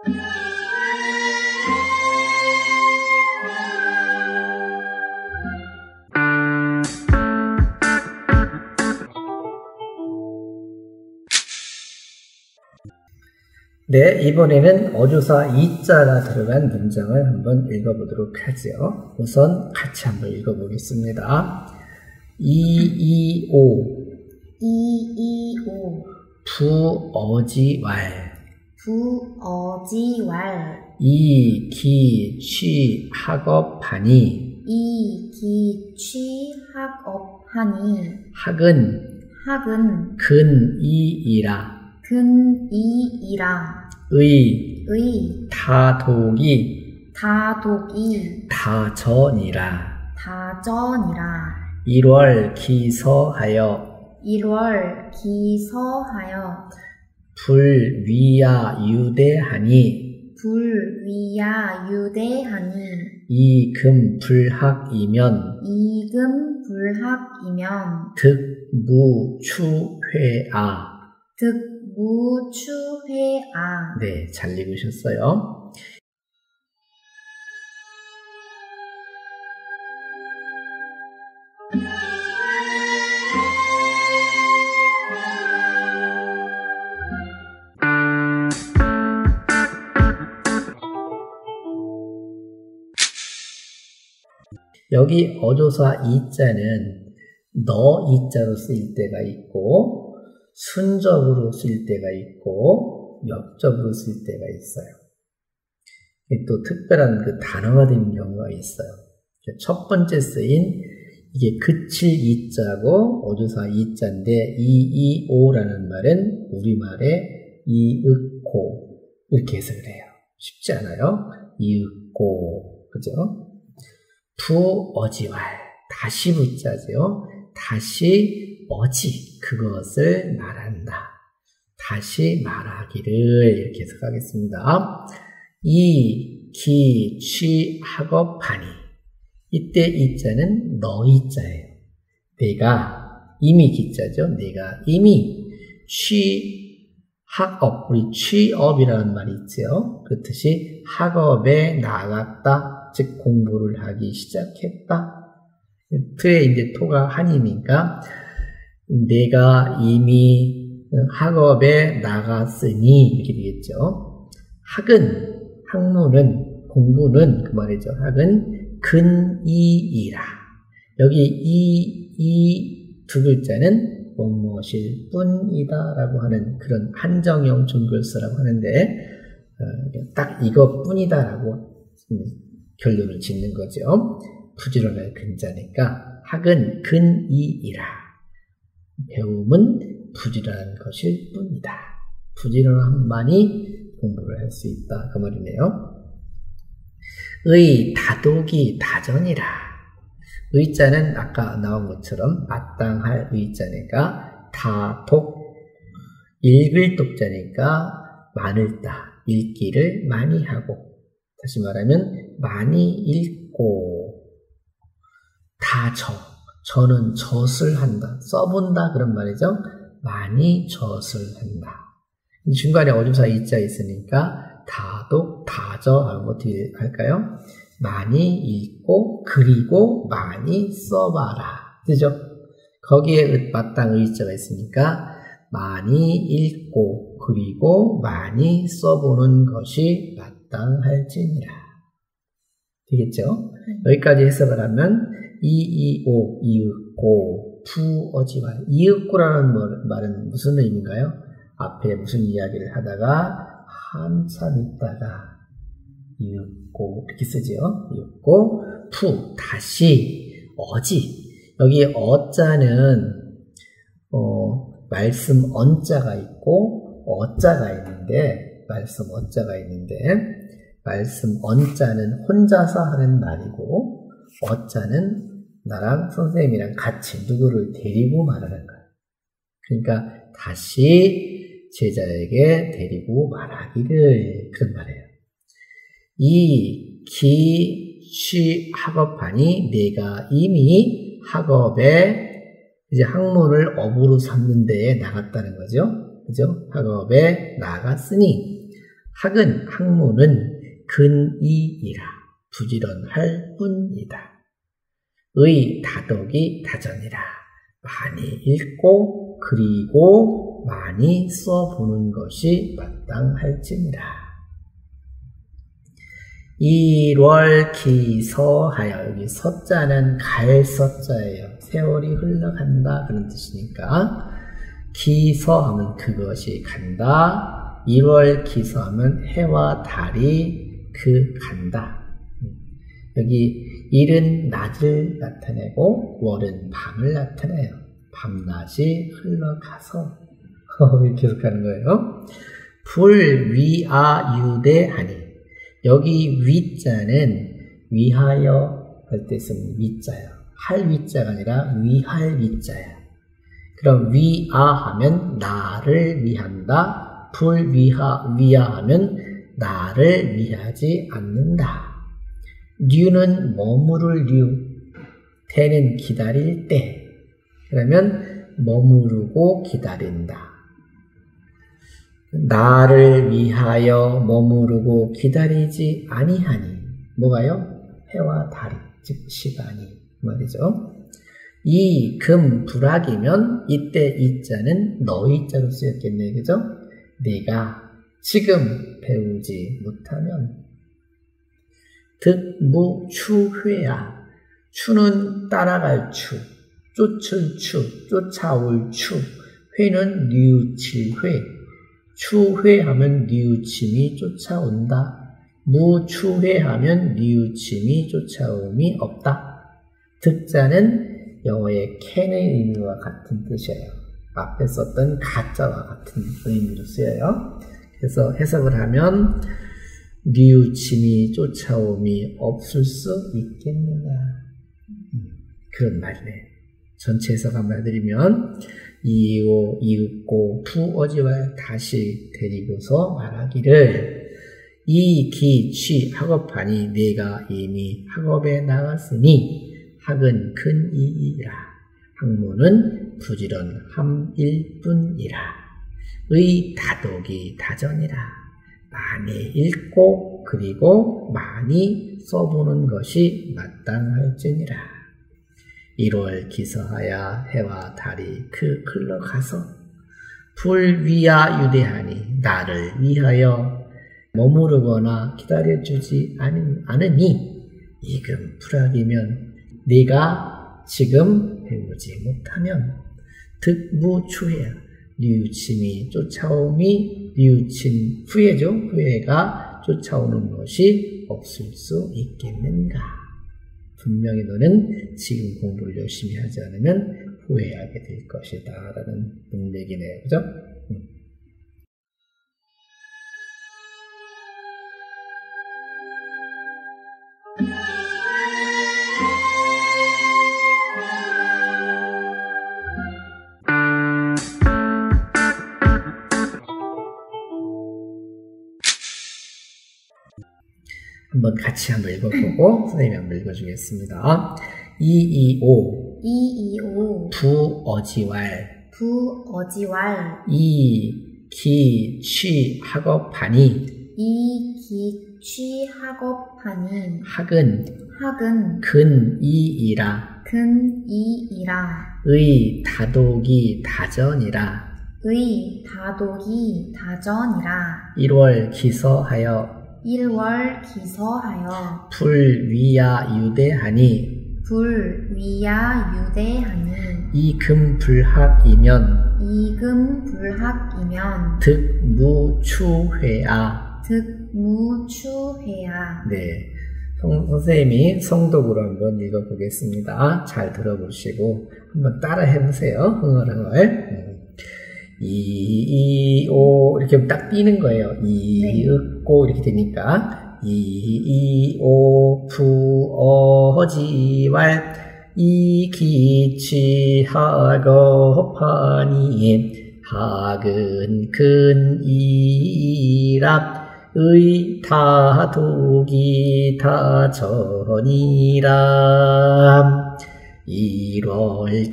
네, 이번에는 어조사 이자가 들어간 문장을 한번 읽어보도록 하죠. 우선 같이 한번 읽어보겠습니다. 이이오 부어지왈 이기취학업하니 학은 근이이라 의 다독이 다전이라 1월 기서하여 불위하유대하니 이금불학이면 득무추회아 네, 잘 읽으셨어요. 여기 어조사 이자는 너 이자로 쓰일 때가 있고 순접으로 쓰일 때가 있고 역접으로 쓰일 때가 있어요. 또 특별한 그 단어가 되는 경우가 있어요. 첫 번째 쓰인 이게 그칠 이자고 어조사 이자인데 이이오라는 말은 우리말에 이윽고 이렇게 해석을 해요. 쉽지 않아요? 이윽고 그죠? 부어지왈 다시 붙자죠. 다시 어지 그것을 말한다. 다시 말하기를 이렇게 해석하겠습니다. 이기취학업하니 이때 이자는 너 이자예요. 내가 이미 기자죠. 내가 이미 취학업 우리 취업이라는 말이 있죠. 그렇듯이 학업에 나갔다. 즉 공부를 하기 시작했다. 트에 이제 토가 한이니까 내가 이미 학업에 나갔으니 이렇게 되겠죠. 학문은 공부는 그 말이죠. 학은 근이이라. 여기 이 두 글자는 무엇일 뿐이다 라고 하는 그런 한정형 존결사라고 하는데 딱 이것뿐이다 라고 결론을 짓는 거죠. 부지런할 근자니까 학은 근이이라. 배움은 부지런한 것일 뿐이다. 부지런함만이 공부를 할 수 있다. 그 말이네요. 의 다독이 다전이라. 의자는 아까 나온 것처럼 마땅할 의자니까 다독. 읽을 독자니까 많을 따. 읽기를 많이 하고. 다시 말하면 많이 읽고. 다저. 저는 젖을 한다. 써본다 그런 말이죠. 많이 젖을 한다. 중간에 어조사 이자 있으니까 다독, 다저 하면 어떻게 할까요? 많이 읽고 그리고 많이 써봐라. 그죠? 거기에 마땅 의자가 있으니까 많이 읽고 그리고 많이 써보는 것이 마땅할지니라. 되겠죠? 여기까지 해석을 하면 이이오, 이윽고, 부어지왈. 이윽고라는 말은 무슨 의미인가요? 앞에 무슨 이야기를 하다가 한참 있다가 이윽고 이렇게 쓰죠. 이윽고, 부, 다시, 어지. 여기 어자는 말씀 언자가 있고 어자가 있는데 말씀 어자가 있는데 말씀 언자는 혼자서 하는 말이고 어자는 나랑 선생님이랑 같이 누구를 데리고 말하는 거예요. 그러니까 다시 제자에게 데리고 말하기를 그런 말이에요. 이 기취 학업하니 내가 이미 학업에 이제 학문을 업으로 삼는 데에 나갔다는 거죠. 그죠? 학업에 나갔으니 학은 학문은 근이이라 부지런할 뿐이다. 의 다독이 다전이라 많이 읽고 그리고 많이 써보는 것이 마땅할지니라. 1월 기서하여 여기 서자는 갈 서자예요. 세월이 흘러간다 그런 뜻이니까 기서하면 그것이 간다. 1월 기서하면 해와 달이 그 간다. 여기 일은 낮을 나타내고 월은 밤을 나타내요. 밤낮이 흘러가서 이렇게 해석하는 거예요. 불위아유대하니 여기 위자는 위하여 할 때 쓰는 위자예요. 할 위자가 아니라 위할 위자야. 그럼 위아하면 나를 위한다. 위하하면 나를 위하지 않는다. 류는 머무를 류, 태는 기다릴 때. 그러면 머무르고 기다린다. 나를 위하여 머무르고 기다리지 아니하니 뭐가요? 해와 달이 즉 시간이 말이죠. 이 금 불학이면 이때 이자는 너희 자로 쓰였겠네. 그죠? 네가 지금 배우지 못하면 득무추회야. 추는 따라갈 추, 쫓을 추, 쫓아올 추. 회는 뉘우칠회. 추회하면 뉘우침이 쫓아온다. 무추회하면 뉘우침이 쫓아옴이 없다. 득자는 영어의 can의 의미와 같은 뜻이에요. 앞에 썼던 가짜와 같은 의미로 쓰여요. 그래서 해석을 하면 뉘우침이 쫓아옴이 없을 수 있겠느냐. 그런 말이네. 전체 해석 한번 해드리면 이오, 이윽고, 부어지와 다시 데리고서 말하기를 이, 기, 취, 학업하니 내가 이미 학업에 나갔으니 학은 근이이라 학문은 부지런함일 뿐이라 의 다독이 다전이라 많이 읽고 그리고 많이 써보는 것이 마땅할지니라. 1월 기서하야 해와 달이 그 흘러가서 불위아 유대하니 나를 위하여 머무르거나 기다려주지 않으니 이금 불학이면 네가 지금 배우지 못하면 득무추회야 뉘우침이 쫓아옴이 뉘우침 후회죠. 후회가 쫓아오는 것이 없을 수 있겠는가. 분명히 너는 지금 공부를 열심히 하지 않으면 후회하게 될 것이다 라는 문맥이네요. 그죠? 한번 같이 한번 읽어보고 선생님이 한번 읽어주겠습니다. 225 부어지왈 이기취 학업하니 학은 근이이라 의 다독이 다전이라 1월 기서하여 불위아 유대하니 이금 불학이면 득무추회야. 네, 선생님이 성독으로 한번 읽어보겠습니다. 잘 들어보시고 한번 따라 해보세요. 흥얼흥얼. 이오 이렇게 딱 띄는 거예요. 이윽고 이렇게 되니까 이오 부어지왈 이기취 학업하니 학은 근이라 의 다독이 다전이라 1월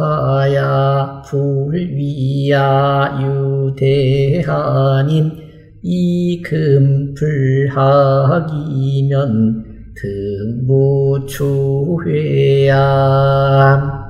기서하야 불위아 유대하니 이금불학이면 등무추회야.